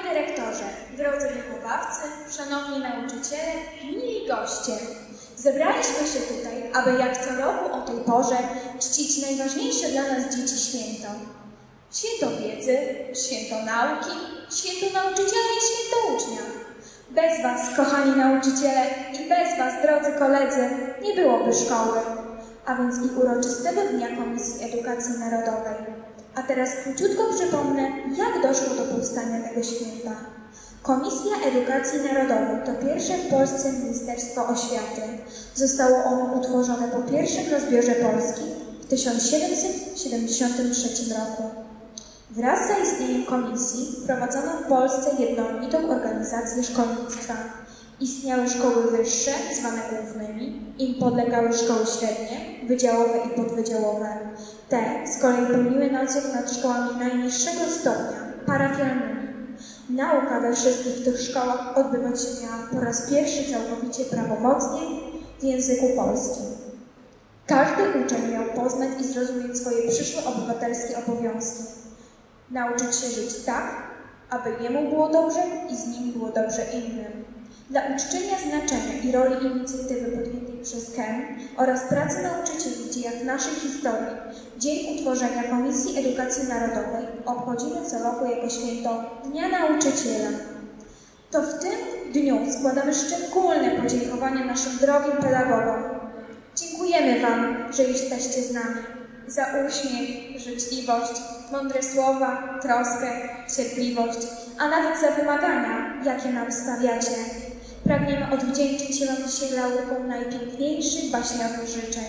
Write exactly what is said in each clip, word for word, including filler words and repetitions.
dyrektorze, drodzy wychowawcy, szanowni nauczyciele, mili goście. Zebraliśmy się tutaj, aby jak co roku o tej porze czcić najważniejsze dla nas dzieci święto. Święto wiedzy, święto nauki, święto nauczyciela i święto ucznia. Bez was, kochani nauczyciele, i bez was, drodzy koledzy, nie byłoby szkoły, a więc i uroczystego Dnia Komisji Edukacji Narodowej. A teraz króciutko przypomnę, jak doszło do powstania tego święta. Komisja Edukacji Narodowej to pierwsze w Polsce Ministerstwo Oświaty. Zostało ono utworzone po pierwszym rozbiorze Polski w tysiąc siedemset siedemdziesiątym trzecim roku. Wraz z zaistnieniem komisji prowadzono w Polsce jednolitą organizację szkolnictwa. Istniały szkoły wyższe, zwane głównymi, im podlegały szkoły średnie, wydziałowe i podwydziałowe. Te z kolei pełniły nadzór nad szkołami najniższego stopnia, parafialnymi. Nauka we wszystkich tych szkołach odbywać się miała po raz pierwszy całkowicie prawomocnie w języku polskim. Każdy uczeń miał poznać i zrozumieć swoje przyszłe obywatelskie obowiązki. Nauczyć się żyć tak, aby jemu było dobrze i z nim było dobrze innym. Dla uczczenia znaczenia i roli inicjatywy podjętej przez K E M oraz pracy nauczycieli w dziejach naszej historii, Dzień utworzenia Komisji Edukacji Narodowej obchodzimy co roku jako święto Dnia Nauczyciela. To w tym dniu składamy szczególne podziękowania naszym drogim pedagogom. Dziękujemy wam, że jesteście z nami, za uśmiech, życzliwość, mądre słowa, troskę, cierpliwość, a nawet za wymagania, jakie nam stawiacie. Pragniemy odwdzięczyć się wam dzisiaj laureką najpiękniejszych baśniowych życzeń.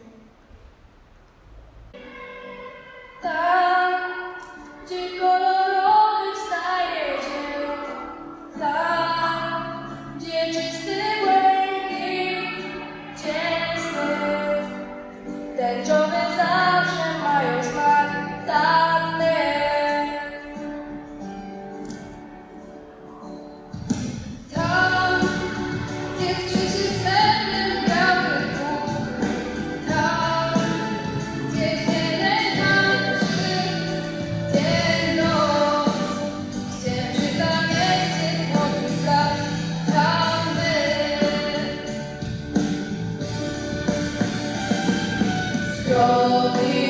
Tam, gdzie kolorowy wstaje się, tam, gdzie czysty błękit, ciężko, tęczowe zawsze mają smak tamte. Tam, gdzie skrzyczy srebrnym biały Bóg, tam, gdzie jeden tańczy, dzień noc, księżyca mieście złotych blask, tam my. Zdrowy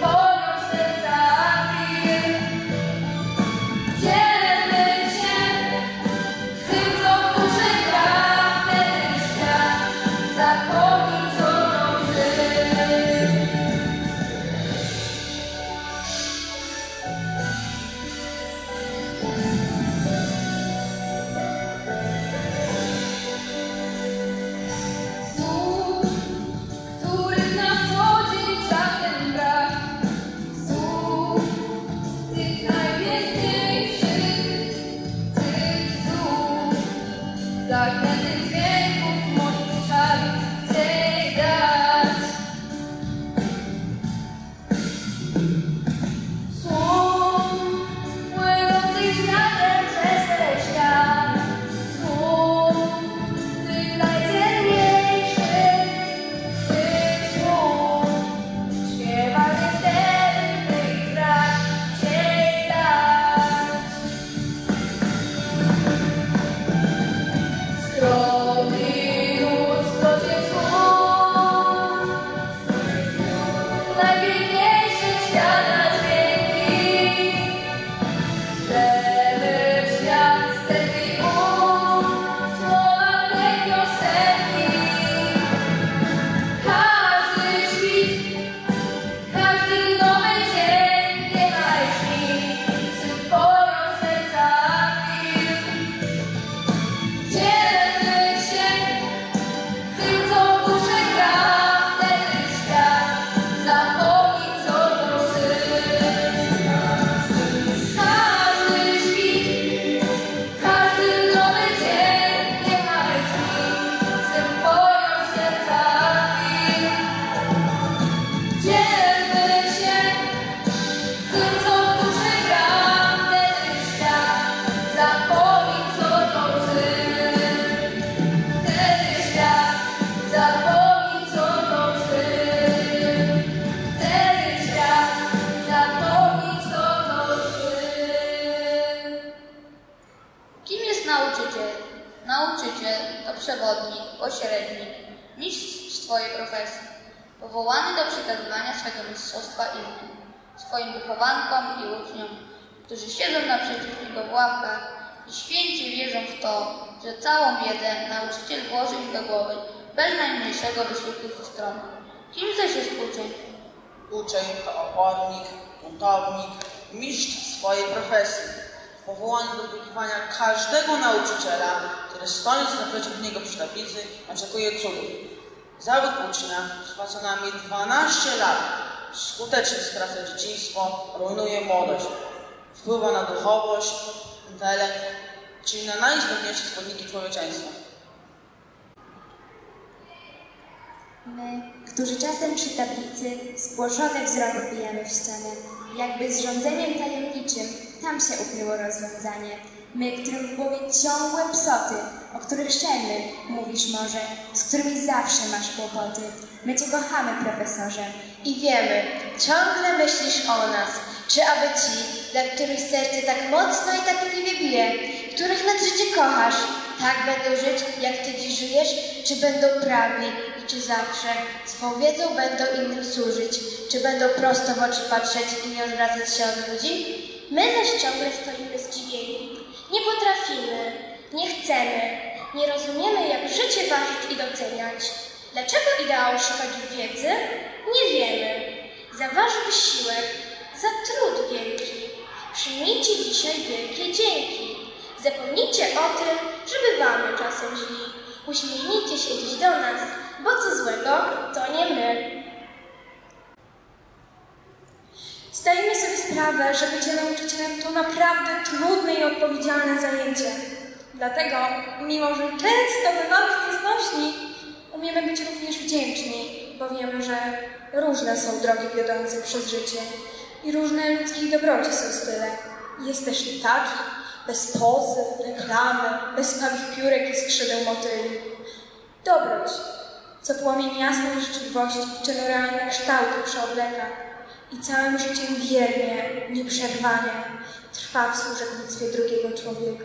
dzielmy się Nauczyciel to przewodnik, pośrednik, mistrz swojej profesji, powołany do przekazywania swego mistrzostwa innym, swoim wychowankom i uczniom, którzy siedzą naprzeciw niego w ławkach i święcie wierzą w to, że całą wiedzę nauczyciel włoży im do głowy bez najmniejszego wysiłku ze strony. Kim zaś jest uczeń? Uczeń to opornik, buntownik, mistrz swojej profesji, powołany do wykonywania każdego nauczyciela, który stojąc naprzeciw niego przy tablicy, oczekuje cudów. Zawód ucznia trwa co najmniej dwanaście lat. Skutecznie skraca dzieciństwo, rujnuje młodość. Wpływa na duchowość, intelekt, czyli na najistotniejsze składniki człowieczeństwa. My, którzy czasem przy tablicy spłoszony wzrok wbijamy w ścianę, jakby z rządzeniem tajemniczym tam się ukryło rozwiązanie. My, którym w głowie ciągłe psoty, o których szelmy mówisz może, z którymi zawsze masz kłopoty. My Cię kochamy, profesorze. I wiemy, ciągle myślisz o nas, czy aby ci, dla których serce tak mocno i tak tkliwie bije, których nad życie kochasz, tak będą żyć, jak Ty dziś żyjesz, czy będą prawi i czy zawsze swą wiedzą będą innym służyć, czy będą prosto w oczy patrzeć i nie odwracać się od ludzi? My zaś ciągle stoimy zdziwieni. Nie potrafimy, nie chcemy, nie rozumiemy, jak życie ważyć i doceniać. Dlaczego ideału szukać w wiedzy? Nie wiemy. Za wasz wysiłek, za trud wielki. Przyjmijcie dzisiaj wielkie dzięki. Zapomnijcie o tym, że bywamy czasem źli. Uśmiechnijcie się dziś do nas, bo co złego, to nie my. Zdajemy sobie sprawę, że bycie nauczycielem to naprawdę trudne i odpowiedzialne zajęcie. Dlatego, mimo że często bywamy nieznośni, umiemy być również wdzięczni, bo wiemy, że różne są drogi wiodące przez życie i różne ludzkich dobroci są style. Jest też i taki, bez pozy, reklamy, bez pawich piórek i skrzydeł motyli. Dobroć, co płomień jasnej życzliwości czyni realne kształty przeobleka i całym życiem wiernie, nieprzerwanie trwa w służebnictwie drugiego człowieka.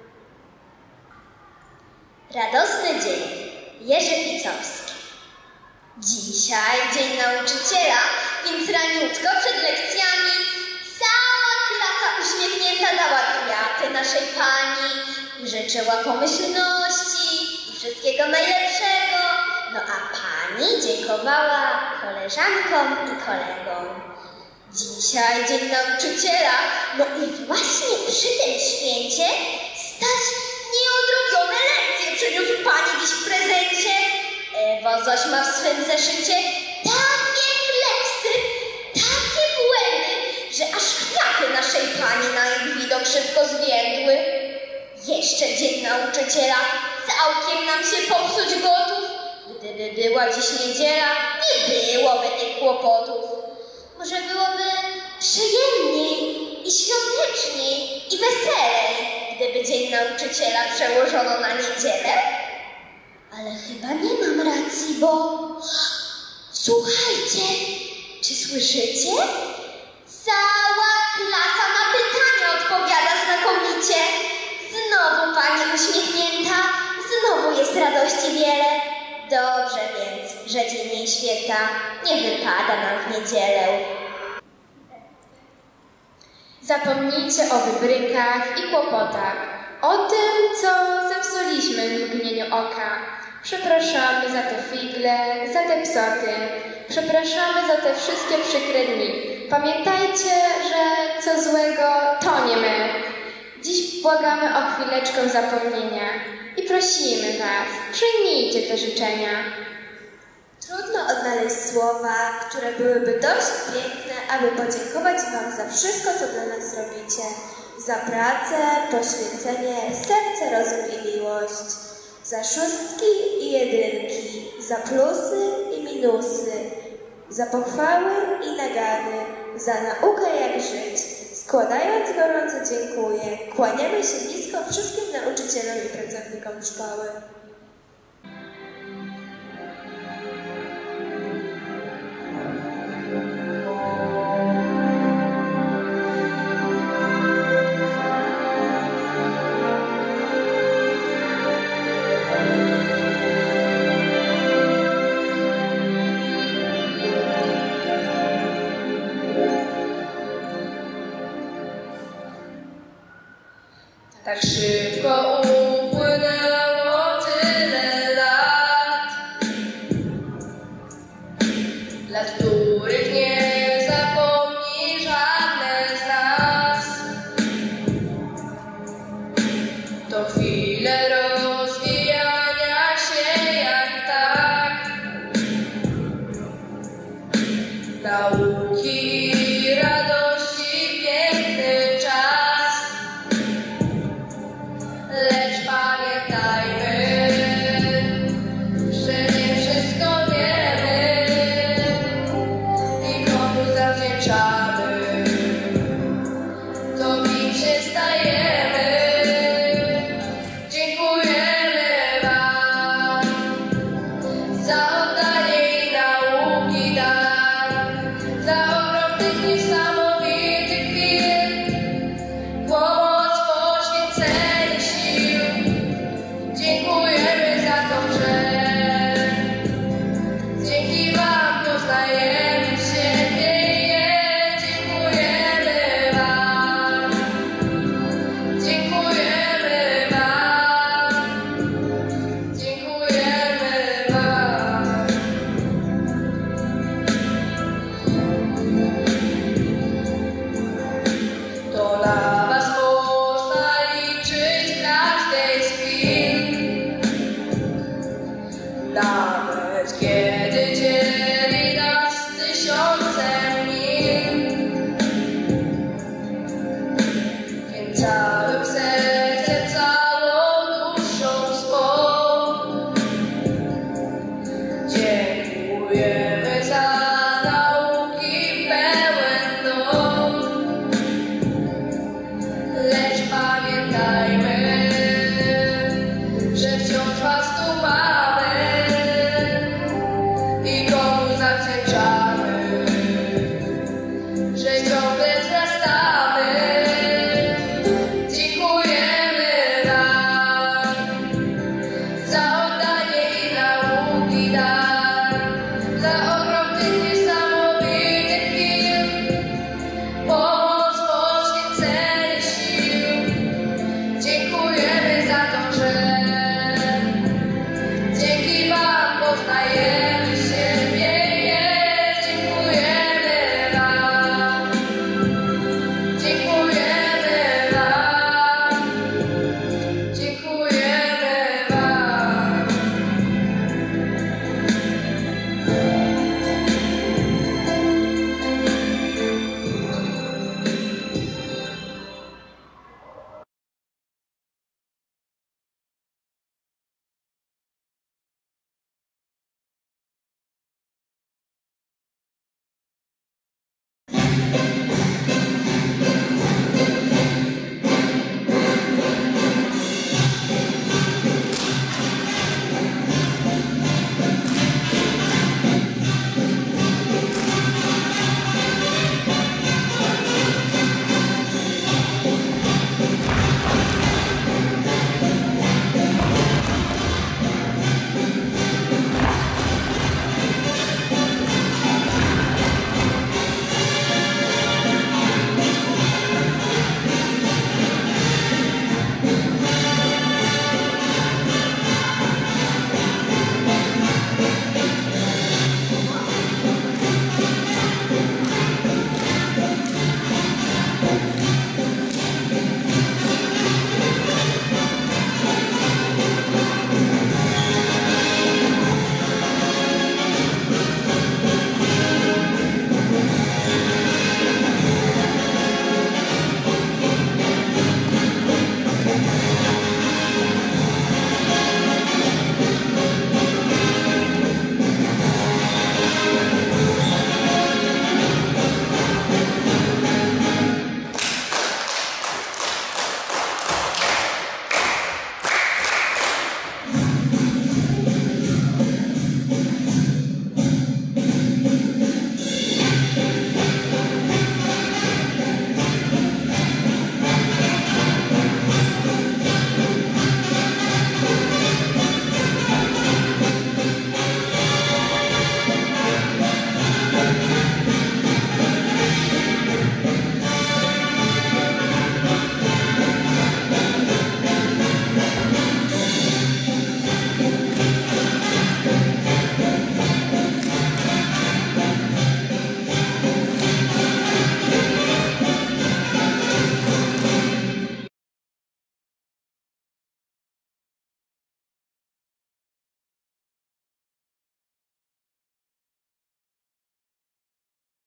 Radosny dzień. Jerzy Picowski. Dzisiaj Dzień Nauczyciela, więc raniutko przed lekcjami cała klasa uśmiechnięta dała kwiaty naszej Pani i życzyła pomyślności i wszystkiego najlepszego. No a Pani dziękowała koleżankom i kolegom. Dzisiaj Dzień Nauczyciela, no i właśnie przy tym święcie stać nieodrobione lekcje przyniósł Pani dziś w prezencie. Ewo zaś ma w swym zeszycie takie kleksy, takie błędy, że aż kwiaty naszej Pani na ich widok szybko zwiędły. Jeszcze Dzień Nauczyciela całkiem nam się popsuć gotów. Gdyby była dziś niedziela, nie byłoby tych kłopotów. Może byłoby przyjemniej i świąteczniej i weselej, gdyby Dzień Nauczyciela przełożono na niedzielę? Ale chyba nie mam racji, bo... Słuchajcie, czy słyszycie? Cała klasa na pytanie odpowiada znakomicie. Znowu Pani uśmiechnięta, znowu jest radości wiele. Dobrze więc, że dzień jej święta nie wypada nam w niedzielę. Zapomnijcie o wybrykach i kłopotach, o tym, co zepsuliśmy w mgnieniu oka. Przepraszamy za te figle, za te psoty. Przepraszamy za te wszystkie przykre dni. Pamiętajcie, że co złego to nie my. Dziś błagamy o chwileczkę zapomnienia i prosimy Was, przyjmijcie te życzenia. Trudno odnaleźć słowa, które byłyby dość piękne, aby podziękować Wam za wszystko, co dla nas robicie. Za pracę, poświęcenie, serce, rozum i miłość. Za szóstki i jedynki, za plusy i minusy. Za pochwały i nagany, za naukę jak żyć. Składając gorąco dziękuję, kłaniamy się nisko wszystkim nauczycielom i pracownikom szkoły. tak szybko